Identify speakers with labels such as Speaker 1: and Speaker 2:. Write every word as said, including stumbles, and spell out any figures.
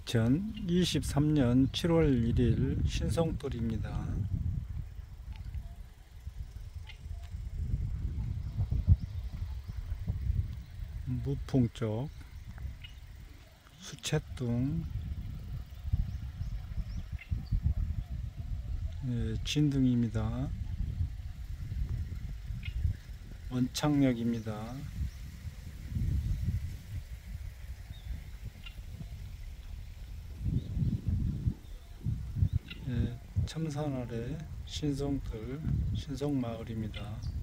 Speaker 1: 이천이십삼 년 칠월 일일 신성돌입니다. 무풍 쪽 수채동 예, 진등입니다. 원창역입니다. 예, 참산 아래 신성들 신성마을입니다.